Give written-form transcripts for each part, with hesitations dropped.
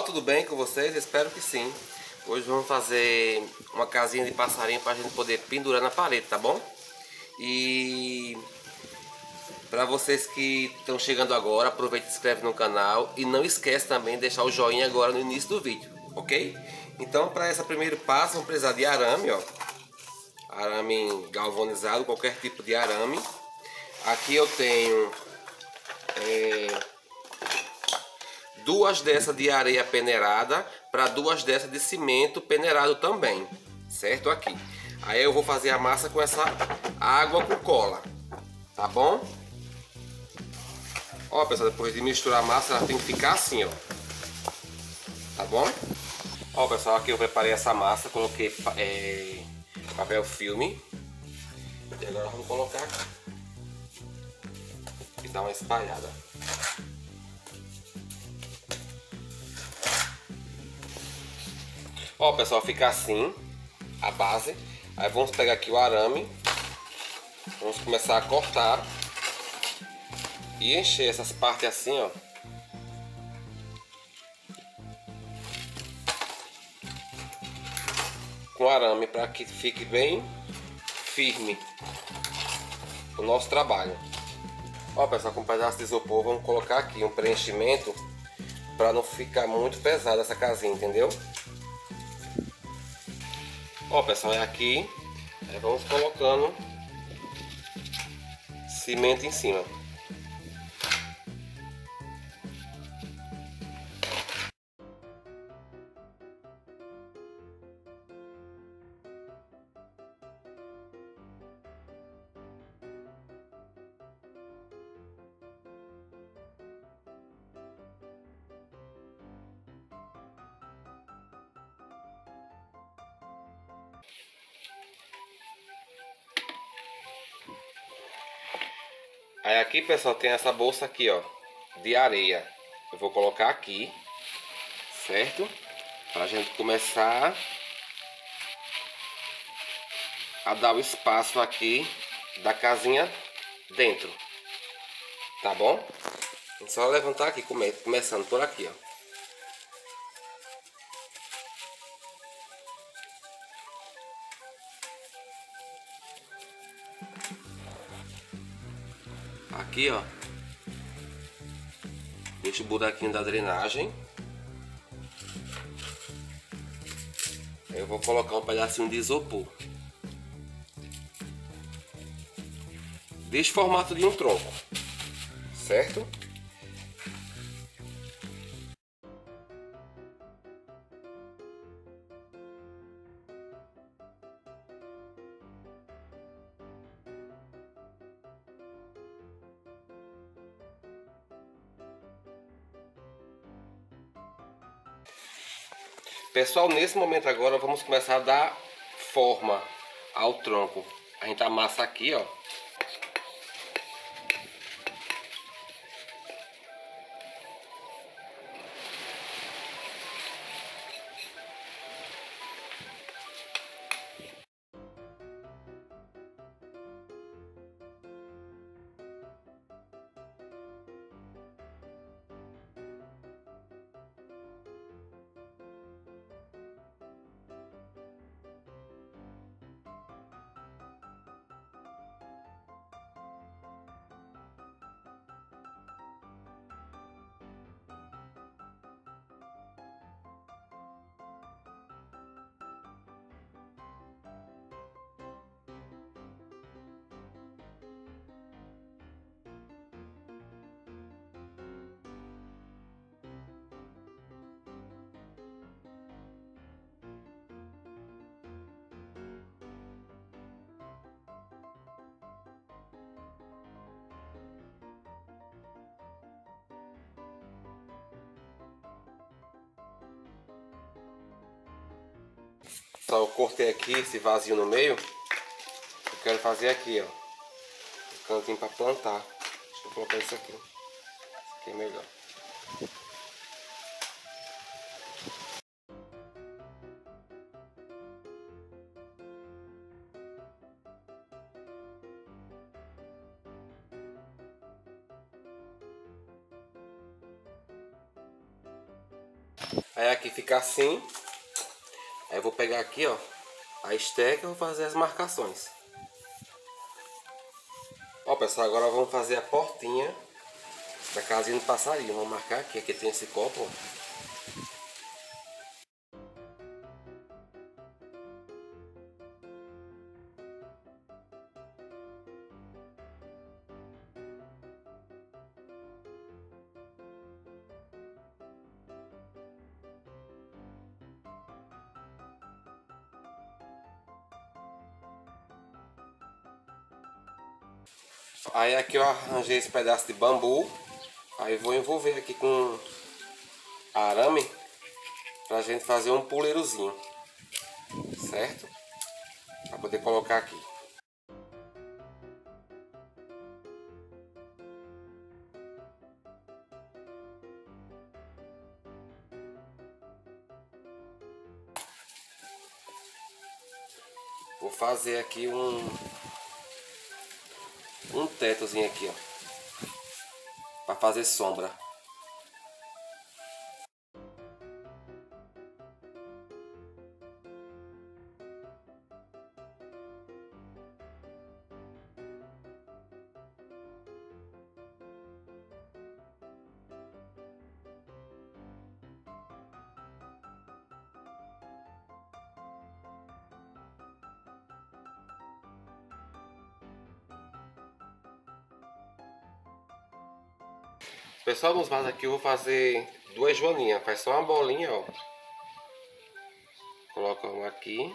pessoal, tudo bem com vocês? Espero que sim. Hoje vamos fazer uma casinha de passarinho para a gente poder pendurar na parede, tá bom? E para vocês que estão chegando agora, aproveita e se inscreve no canal e não esquece também de deixar o joinha agora no início do vídeo, ok? Então, para esse primeiro passo, vamos precisar de arame, ó. Arame galvanizado, qualquer tipo de arame. Aqui eu tenho duas dessas de areia peneirada para duas dessas de cimento peneirado também, certo? Aqui. Aí eu vou fazer a massa com essa água com cola, tá bom? Ó, pessoal, depois de misturar a massa, ela tem que ficar assim, ó. Tá bom? Ó, pessoal, aqui eu preparei essa massa, coloquei papel filme. E agora vamos colocar aqui e dar uma espalhada. Ó, pessoal, fica assim a base. Aí vamos pegar aqui o arame, vamos começar a cortar e encher essas partes assim, ó. Com arame para que fique bem firme o nosso trabalho. Ó, pessoal, com um pedaço de isopor vamos colocar aqui um preenchimento para não ficar muito pesada essa casinha, entendeu? Ó, pessoal, é aqui. Aí vamos colocando cimento em cima. Aí aqui, pessoal, tem essa bolsa aqui, ó, de areia. Eu vou colocar aqui, certo? Pra gente começar a dar o espaço aqui da casinha dentro. Tá bom? É só levantar aqui, começando por aqui, ó. Aqui, ó, deixa o buraquinho da drenagem. Eu vou colocar um pedacinho de isopor. Deste formato de um tronco, certo? Pessoal, nesse momento agora vamos começar a dar forma ao tronco. A gente amassa aqui, ó. Só eu cortei aqui esse vazio no meio. Eu quero fazer aqui, ó, um cantinho para plantar. Deixa eu colocar isso aqui. Esse aqui é melhor. Aí aqui fica assim. Aí eu vou pegar aqui, ó, a esteca e vou fazer as marcações. Ó, pessoal, agora vamos fazer a portinha da casinha do passarinho. Vamos marcar aqui. Aqui tem esse copo, ó. Aí aqui eu arranjei esse pedaço de bambu. Aí vou envolver aqui com arame pra gente fazer um puleirozinho, certo? Pra poder colocar aqui. Vou fazer aqui um tetozinho aqui, ó, pra fazer sombra. Pessoal, nos vasos aqui eu vou fazer duas joaninhas. Faz só uma bolinha, ó. Coloca uma aqui.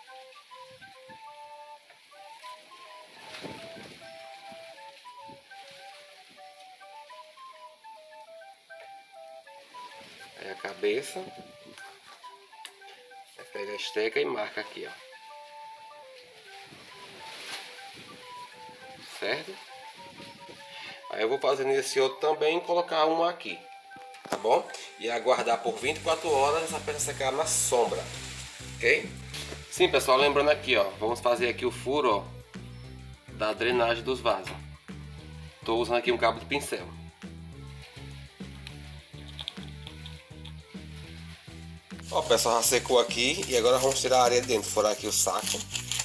Aí a cabeça. Aí pega a esteca e marca aqui, ó. Certo? Aí eu vou fazer nesse outro também e colocar uma aqui. Tá bom? E aguardar por 24 horas essa peça secar na sombra. Ok? Sim, pessoal, lembrando aqui, ó. Vamos fazer aqui o furo, ó, da drenagem dos vasos. Tô usando aqui um cabo de pincel. Ó, pessoal, já secou aqui e agora vamos tirar a areia de dentro. Furar aqui o saco.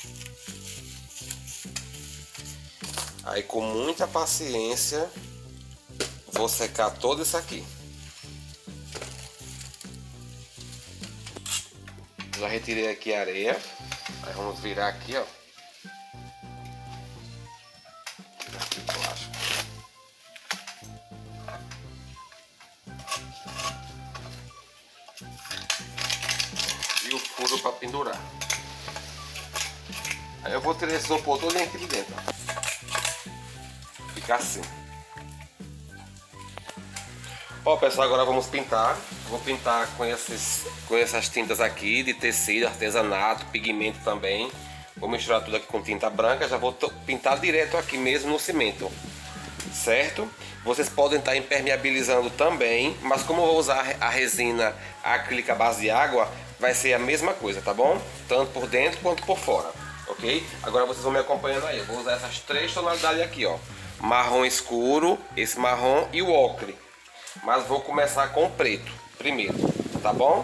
Aí com muita paciência vou secar todo isso aqui. Já retirei aqui a areia. Aí vamos virar aqui, ó. Tirar aqui o plástico. E o furo para pendurar. Aí eu vou tirar esse isopor todo aqui de dentro, ó. Fica assim. Ó, pessoal, agora vamos pintar. Vou pintar com essas tintas aqui de tecido, artesanato, pigmento também. Vou misturar tudo aqui com tinta branca. Já vou pintar direto aqui mesmo no cimento, certo? Vocês podem estar impermeabilizando também, mas como eu vou usar a resina acrílica à base de água, vai ser a mesma coisa, tá bom? Tanto por dentro quanto por fora, ok? Agora vocês vão me acompanhando aí. Eu vou usar essas três tonalidades aqui, ó. Marrom escuro, esse marrom e o ocre. Mas vou começar com o preto primeiro, tá bom?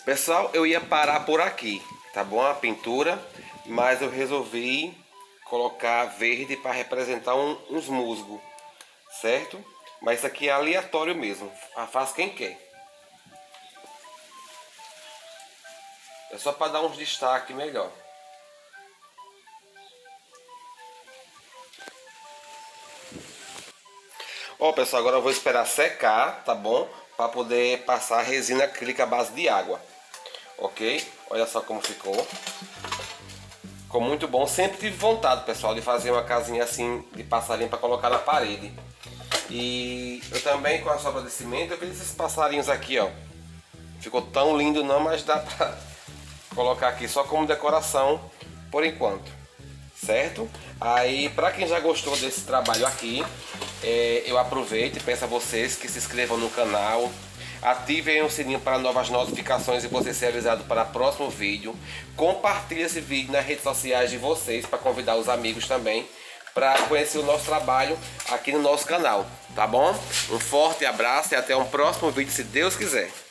Pessoal, eu ia parar por aqui, tá bom? A pintura, mas eu resolvi colocar verde para representar uns musgos, certo? Mas isso aqui é aleatório mesmo, faz quem quer. É só para dar uns destaque melhor. Ó, pessoal, agora eu vou esperar secar, tá bom? Para poder passar a resina acrílica à base de água. Ok? Olha só como ficou. Ficou muito bom. Sempre tive vontade, pessoal, de fazer uma casinha assim de passarinho para colocar na parede. E eu também, com a sobra de cimento, eu fiz esses passarinhos aqui, ó. Ficou tão lindo não, mas dá pra colocar aqui só como decoração por enquanto, certo? Aí, para quem já gostou desse trabalho aqui, eu aproveito e peço a vocês que se inscrevam no canal, ativem o sininho para novas notificações e você ser avisado para o próximo vídeo. Compartilhe esse vídeo nas redes sociais de vocês para convidar os amigos também para conhecer o nosso trabalho aqui no nosso canal, tá bom? Um forte abraço e até um próximo vídeo, se Deus quiser.